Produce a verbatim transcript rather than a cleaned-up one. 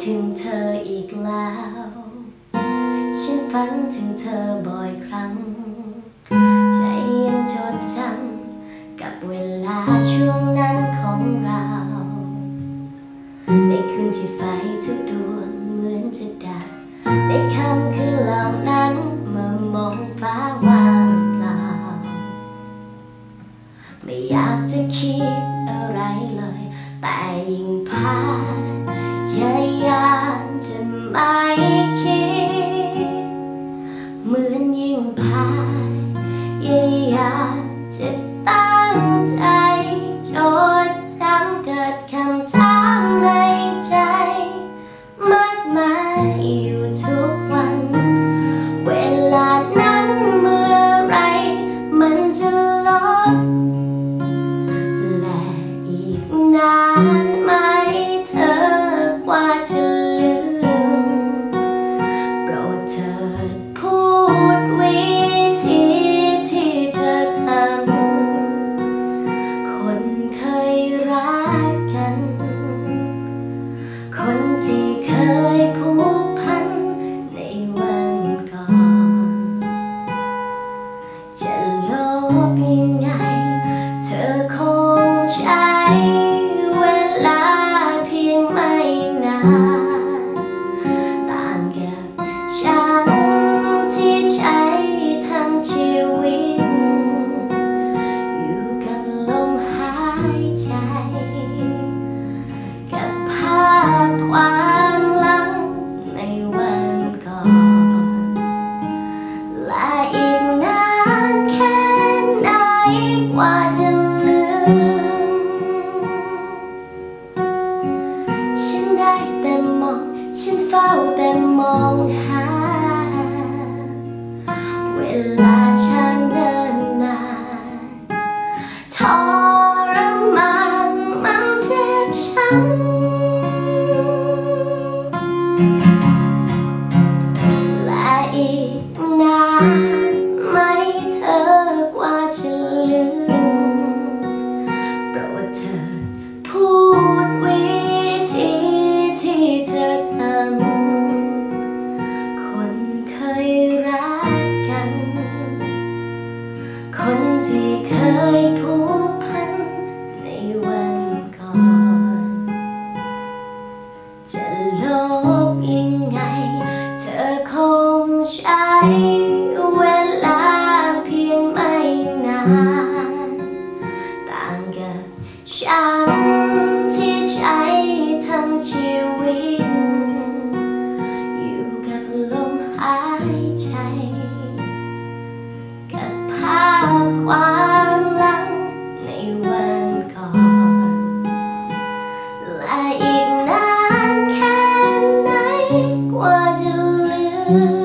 ถึงเธออีกแล้วฉันฝันถึงเธอบ่อยครั้งใจยังจดจำกับเวลาช่วงนั้นของเราในคืนที่ไฟทุกดวงเหมือนจะดับในค่ำคืนเหล่านั้นเมื่อมองฟ้าว่างเปล่าไม่อยากจะคิดอะไรเลยแต่ยิ่งพายายามจะไม่คิดเหมือนยิ่งพายายามจะตั้งใจจดจำเกิดคำถามในใจมากมายอยู่ทุกวันเวลานั้นเมื่อไรมันจะลดและอีกนานไหมเธอกว่าจะลืมโปรดเถิดพูดวิธีที่เธอทำคนเคยรักกันคนที่เคยผูกพันในวันก่อนจะลบยังไงเธอคงใช้เวลาเพียงไม่นานต่างกับฉันที่ใช้ทั้งชีวิตอยู่กับลมหายใจกับภาพความหลังในวันก่อนและอีกนานแค่ไหนกว่าจะลืมฉันได้แต่มองฉันเฝ้าแต่มองหาเวลาช่างเดินนานทรมานมันเจ็บช้ำและอีกนานไหมเธอกว่าจะลืมโปรดเถิดพูดวิธีที่เธอทำคนเคยรักกันคนที่เคยผูกพันในวันก่อนจะลบยังไงเธอคงใช้เวลาเพียงไม่นานต่างกับฉันที่ใช้ทั้งชีวิตอยู่กับลมหายใจกับภาพความหลังในวันก่อนและอีกนานแค่ไหนกว่าจะลืม